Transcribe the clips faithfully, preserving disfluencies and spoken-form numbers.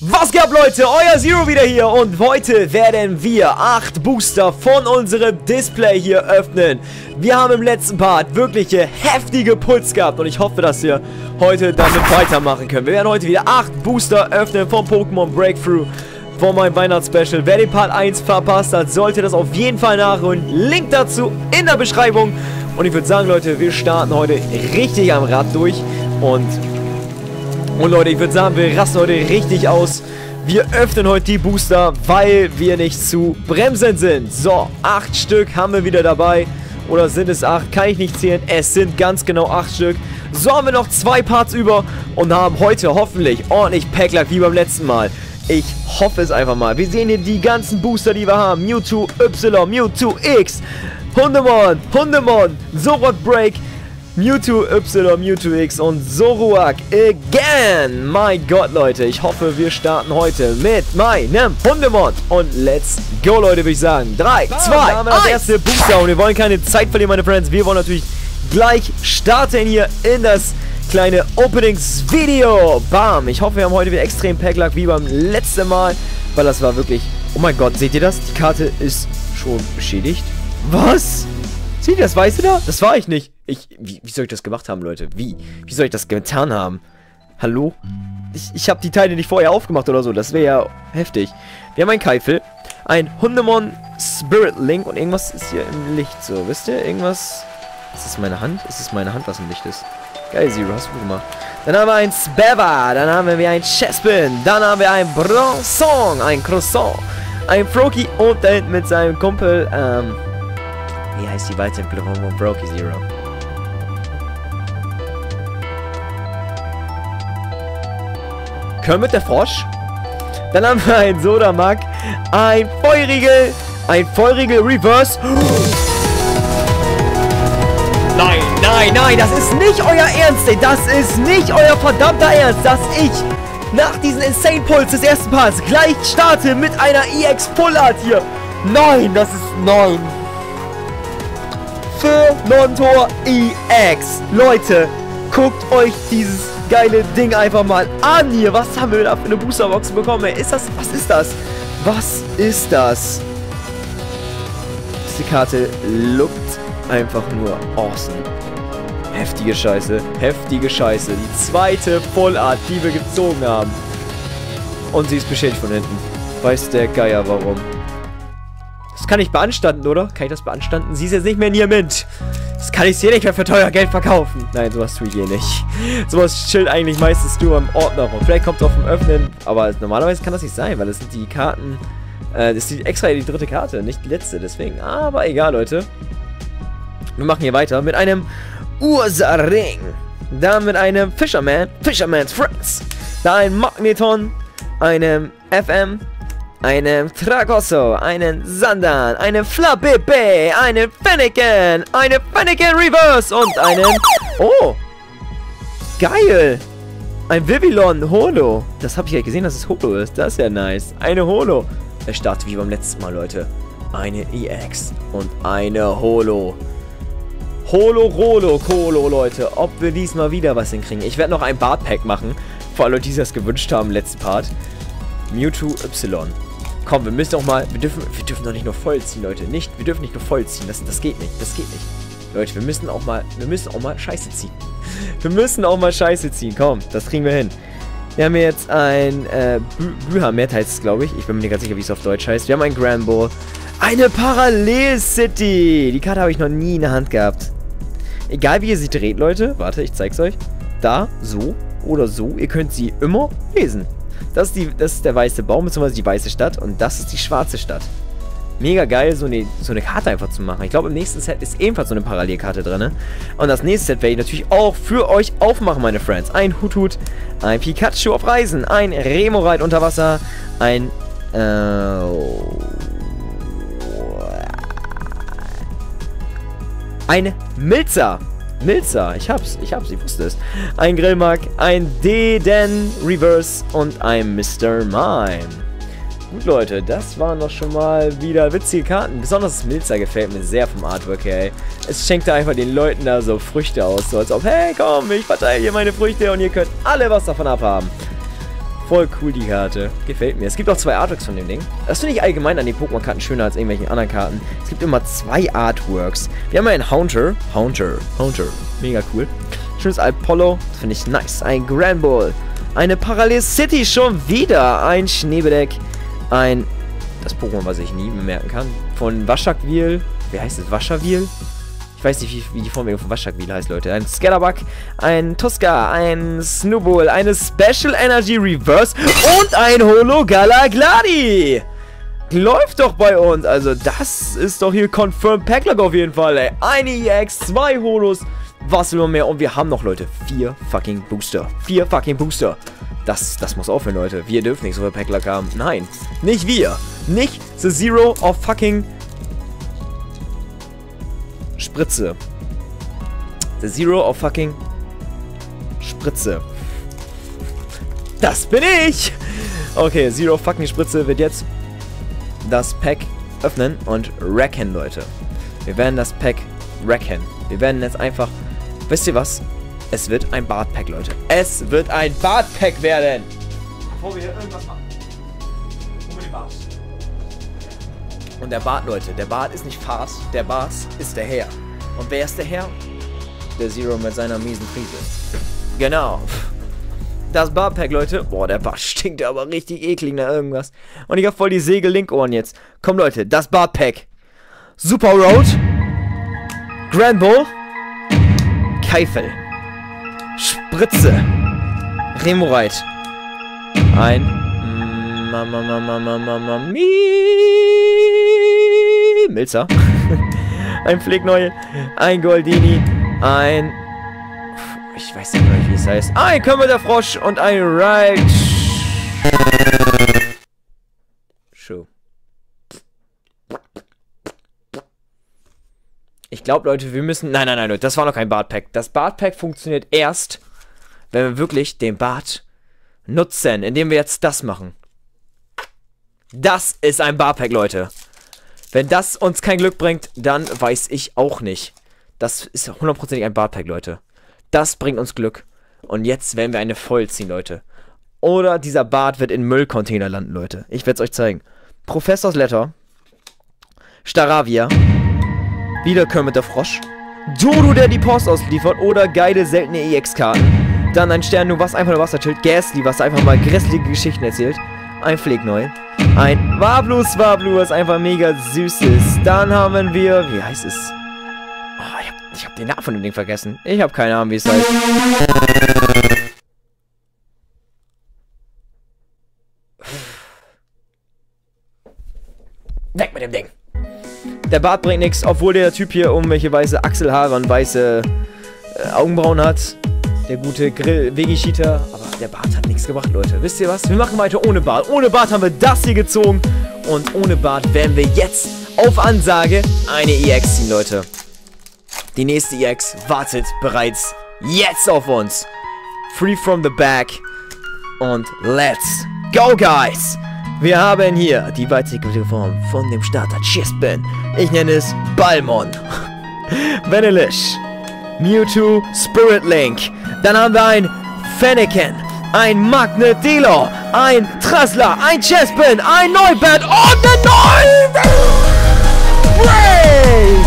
Was geht ab, Leute? Euer Zero wieder hier und heute werden wir acht Booster von unserem Display hier öffnen. Wir haben im letzten Part wirkliche heftige Puls gehabt und ich hoffe, dass wir heute damit weitermachen können. Wir werden heute wieder acht Booster öffnen von Pokémon Breakthrough von meinem Weihnachtsspecial. Wer den Part eins verpasst hat, sollte das auf jeden Fall nachholen. Link dazu in der Beschreibung. Und ich würde sagen, Leute, wir starten heute richtig am Rad durch und... Und Leute, ich würde sagen, wir rasten heute richtig aus. Wir öffnen heute die Booster, weil wir nicht zu bremsen sind. So, acht Stück haben wir wieder dabei. Oder sind es acht? Kann ich nicht zählen. Es sind ganz genau acht Stück. So haben wir noch zwei Parts über und haben heute hoffentlich ordentlich Packlack wie beim letzten Mal. Ich hoffe es einfach mal. Wir sehen hier die ganzen Booster, die wir haben. Mewtwo Y, Mewtwo X, Hundemon, Hundemon, Zoroark Break, Mewtwo Y, Mewtwo X und Zoroark again. Mein Gott, Leute. Ich hoffe, wir starten heute mit meinem Hundemon. Und let's go, Leute, würde ich sagen. drei, zwei, eins. Das erste Booster. Und wir wollen keine Zeit verlieren, meine Friends. Wir wollen natürlich gleich starten hier in das kleine Openings-Video. Bam. Ich hoffe, wir haben heute wieder extrem Packlack wie beim letzten Mal. Weil das war wirklich... Oh mein Gott, seht ihr das? Die Karte ist schon beschädigt. Was? Seht ihr das Weiße da? Das war ich nicht. Ich, wie, wie soll ich das gemacht haben, Leute? Wie? Wie soll ich das getan haben? Hallo? Ich, ich habe die Teile nicht vorher aufgemacht oder so. Das wäre ja heftig. Wir haben einen Keifel, ein Hundemon Spirit Link und irgendwas ist hier im Licht so. Wisst ihr? Irgendwas... Ist das meine Hand? Ist es meine Hand, was im Licht ist? Geil, Zero. Hast du gut gemacht. Dann haben wir ein Speva. Dann haben wir ein Chespin. Dann haben wir ein Bronzong. Ein Croissant. Ein Froakie und da hinten mit seinem Kumpel, ähm... wie heißt die Weiterentwicklung von Brokey Zero? Kermit der Frosch. Dann haben wir einen Sodamak, ein Feurigel, ein Feurigel Reverse. Nein, nein, nein, das ist nicht euer Ernst, ey. Das ist nicht euer verdammter Ernst, dass ich nach diesem Insane Pulse des ersten Parts gleich starte mit einer E X Full Art hier. Nein, das ist... Nein. Für Nontor E X. Leute, guckt euch dieses geile Ding einfach mal an hier. Was haben wir da für eine Boosterbox bekommen? Ey? Ist das... Was ist das? Was ist das? Diese Karte lookt einfach nur awesome. Heftige Scheiße. Heftige Scheiße. Die zweite Full Art, die wir gezogen haben. Und sie ist beschädigt von hinten. Weiß der Geier warum. Das kann ich beanstanden, oder? Kann ich das beanstanden? Sie ist jetzt nicht mehr in ihr Mint. Das kann ich hier nicht mehr für teuer Geld verkaufen. Nein, sowas tue ich hier nicht. Sowas chillt eigentlich meistens nur am Ort noch. Und vielleicht kommt es auf dem Öffnen. Aber normalerweise kann das nicht sein, weil das sind die Karten... Äh, das ist die, extra die dritte Karte, nicht die letzte. Deswegen. Aber egal, Leute. Wir machen hier weiter mit einem Ursaring. Dann mit einem Fisherman. Fisherman's Friends. Da ein Magneton. Einem F M. Einen Tragosso, einen Sandan, einen Flabibe, einen Fennekin, eine Fennekin Reverse und einen... Oh! Geil! Ein Vivillon Holo. Das habe ich ja gesehen, dass es Holo ist. Das ist ja nice. Eine Holo. Er startet wie beim letzten Mal, Leute. Eine E X und eine Holo. Holo, Rolo, Kolo, Leute. Ob wir diesmal wieder was hinkriegen. Ich werde noch ein Bartpack machen. Vor allem Leute, die das gewünscht haben im letzten Part. Mewtwo Y. Komm, wir müssen auch mal, wir dürfen, wir dürfen doch nicht nur vollziehen, Leute. Nicht, wir dürfen nicht nur vollziehen. Das, das geht nicht, das geht nicht. Leute, wir müssen auch mal, wir müssen auch mal Scheiße ziehen. Wir müssen auch mal Scheiße ziehen. Komm, das kriegen wir hin. Wir haben jetzt ein, äh, Bühammet heißt es, glaube ich. Ich bin mir nicht ganz sicher, wie es auf Deutsch heißt. Wir haben ein Granbull. Eine Parallel-City. Die Karte habe ich noch nie in der Hand gehabt. Egal, wie ihr sie dreht, Leute. Warte, ich zeig's euch. Da, so oder so. Ihr könnt sie immer lesen. Das ist, die, das ist der weiße Baum, beziehungsweise die weiße Stadt. Und das ist die schwarze Stadt. Mega geil, so eine, so eine Karte einfach zu machen. Ich glaube, im nächsten Set ist ebenfalls so eine Parallelkarte drin. Und das nächste Set werde ich natürlich auch für euch aufmachen, meine Friends. Ein Hut-Hut, ein Pikachu auf Reisen, ein Remoraid unter Wasser, ein... Äh, ein Milzer. Milzer, ich hab's, ich hab's, ich wusste es. Ein Grillmark, ein Deden Reverse und ein Mister Mime. Gut, Leute, das waren doch schon mal wieder witzige Karten. Besonders das Milzer gefällt mir sehr vom Artwork her, ey. Es schenkt da einfach den Leuten da so Früchte aus, so als ob, hey, komm, ich verteile hier meine Früchte und ihr könnt alle was davon abhaben. Voll cool, die Karte. Gefällt mir. Es gibt auch zwei Artworks von dem Ding. Das finde ich allgemein an den Pokémon-Karten schöner als irgendwelchen anderen Karten. Es gibt immer zwei Artworks. Wir haben einen Haunter. Haunter. Haunter. Mega cool. Schönes Apollo. Das finde ich nice. Ein Granbull. Eine Parallel City schon wieder. Ein Schneebedeck. Ein... Das Pokémon, was ich nie bemerken kann. Von Waschakwil. Wie heißt es? Waschakwil? Ich weiß nicht, wie, wie die Formel von Waschakwil heißt, Leute. Ein Scatterbug, ein Tuska, ein Snowball, eine Special Energy Reverse und ein Holo-Gala-Gladi. Läuft doch bei uns. Also, das ist doch hier Confirmed Packluck auf jeden Fall, ey. Eine E X, zwei Holos. Was will man mehr? Und wir haben noch, Leute, vier fucking Booster. Vier fucking Booster. Das, das muss aufhören, Leute. Wir dürfen nicht so viel Packluck haben. Nein, nicht wir. Nicht The Zero of fucking... Spritze. The Zero of fucking Spritze. Das bin ich! Okay, Zero fucking Spritze wird jetzt das Pack öffnen und wrecken, Leute. Wir werden das Pack wrecken. Wir werden jetzt einfach... Wisst ihr was? Es wird ein Bart-Pack, Leute. Es wird ein Bart-Pack werden! Bevor wir hier irgendwas machen. Hol mir den Bart. Und der Bart, Leute, der Bart ist nicht Fahrt, der Bart ist der Herr. Und wer ist der Herr? Der Zero mit seiner miesen Prise. Genau. Das Bartpack, Leute. Boah, der Bart stinkt aber richtig eklig nach irgendwas. Und ich hab voll die Segel-Link-Ohren jetzt. Komm, Leute, das Bartpack. Super Road. Granbull. Keifel. Spritze. Remoraid. Ein... Mama, Mama, Mama, Mama, Mi... Milzer. Ein Pflegneu. Ein Goldini. Ein... Ich weiß nicht mehr, wie es heißt. Ein Kömmerter Frosch und ein Ride... Show. Ich glaube, Leute, wir müssen... Nein, nein, nein, Leute, das war noch kein Bartpack. Das Bartpack funktioniert erst, wenn wir wirklich den Bart nutzen, indem wir jetzt das machen. Das ist ein Bartpack, Leute. Wenn das uns kein Glück bringt, dann weiß ich auch nicht. Das ist hundertprozentig ein Bartpack, Leute. Das bringt uns Glück. Und jetzt werden wir eine voll ziehen, Leute. Oder dieser Bart wird in Müllcontainer landen, Leute. Ich werde es euch zeigen. Professors Letter. Staravia. Wieder Kermit der Frosch. Dodo, der die Post ausliefert. Oder geile, seltene E X-Karten. Dann ein Stern, nur was einfach nur Wasserchild. Gasly, was einfach mal grässliche Geschichten erzählt. Ein Pflegneu. Ein Wablu Swablu, was einfach mega süß ist. Dann haben wir... Wie heißt es? Oh, ich hab, ich hab den Namen von dem Ding vergessen. Ich habe keine Ahnung, wie es heißt. Weg mit dem Ding. Der Bart bringt nichts, obwohl der Typ hier irgendwelche weiße Achselhaare und weiße äh, Augenbrauen hat. Der gute Grill Veggie-Cheater. Aber der Bart hat nichts gebracht, Leute. Wisst ihr was? Wir machen weiter ohne Bart. Ohne Bart haben wir das hier gezogen. Und ohne Bart werden wir jetzt auf Ansage eine E X ziehen, Leute. Die nächste E X wartet bereits jetzt auf uns. Free from the back. Und let's go, guys. Wir haben hier die weiterentwickelte Form von dem Starter Chispin. Ich nenne es Balmon. Vanillish. Mewtwo, Spirit Link. Dann haben wir ein Fennekin, ein Magnetilo, ein Trassler, ein Chespin, ein Neubert und ein Neubert!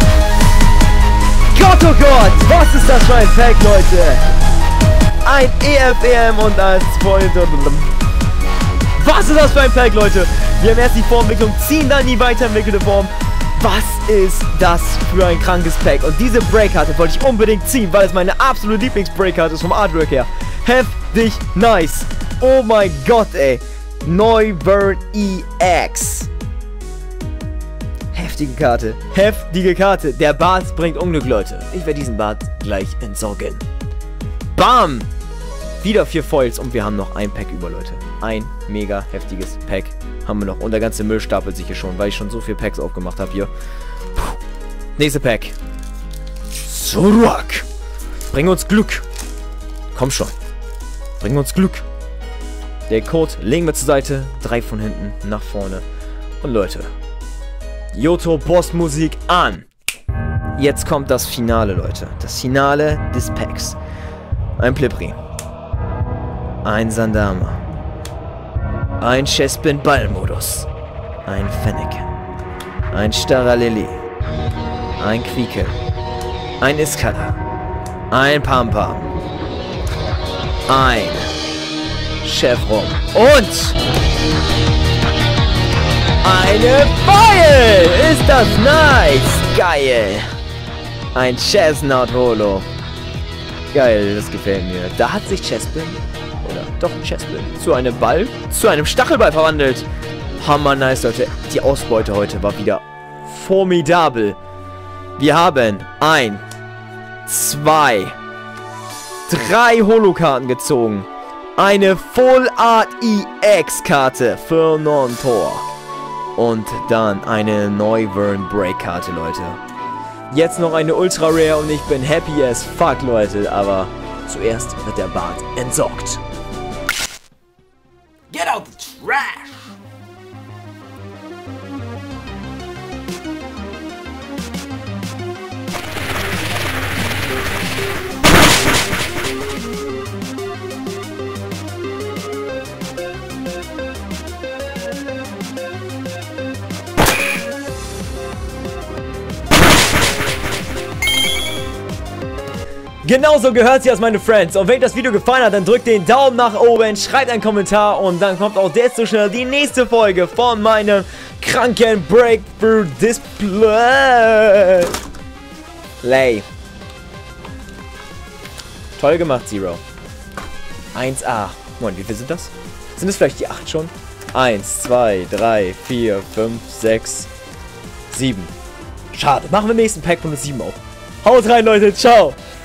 Gott, oh Gott, was ist das für ein Pack, Leute? Ein E F E M und als Freund. Was ist das für ein Pack, Leute? Wir haben erst die Formentwicklung, ziehen dann die weiterentwickelte Form. Was ist das für ein krankes Pack? Und diese Break-Karte wollte ich unbedingt ziehen, weil es meine absolute Lieblings-Break-Karte ist vom Artwork her. Heftig nice. Oh mein Gott, ey. Neubert E X. Heftige Karte. Heftige Karte. Der Bart bringt Unglück, Leute. Ich werde diesen Bart gleich entsorgen. Bam! Wieder vier Foils und wir haben noch ein Pack über, Leute. Ein mega heftiges Pack haben wir noch. Und der ganze Müll stapelt sich hier schon, weil ich schon so viele Packs aufgemacht habe hier. Puh. Nächste Pack. Zorak. Bring uns Glück. Komm schon. Bring uns Glück. Der Code legen wir zur Seite. Drei von hinten nach vorne. Und Leute. Johto Boss Musik an. Jetzt kommt das Finale, Leute. Das Finale des Packs. Ein Plipri. Ein Sandama. Ein Chespin-Ball-Modus. Ein Fennec. Ein starrer Lilly. Ein Quieke. Ein Iskala. Ein Pam-Pam. Ein Chevron. Und eine Foil! Ist das nice! Geil! Ein Chestnut Holo. Geil, das gefällt mir. Da hat sich Chespin, oder doch Chespin, zu einem Ball, zu einem Stachelball verwandelt. Hammer nice, Leute. Die Ausbeute heute war wieder formidabel. Wir haben ein, zwei, drei Holokarten gezogen. Eine Full Art E X-Karte für Non-Tor. Und dann eine Neuburn Break-Karte, Leute. Jetzt noch eine Ultra Rare und ich bin happy as fuck, Leute. Aber zuerst wird der Bart entsorgt. Get out the trash! Genauso gehört sie aus, meine Friends. Und wenn euch das Video gefallen hat, dann drückt den Daumen nach oben, schreibt einen Kommentar und dann kommt auch desto schneller die nächste Folge von meinem kranken Breakthrough Display. Lay. Toll gemacht, Zero. eins A. Moment, wie viel sind das? Sind es vielleicht die acht schon? eins, zwei, drei, vier, fünf, sechs, sieben. Schade. Machen wir im nächsten Pack von sieben auf. Haut rein, Leute. Ciao.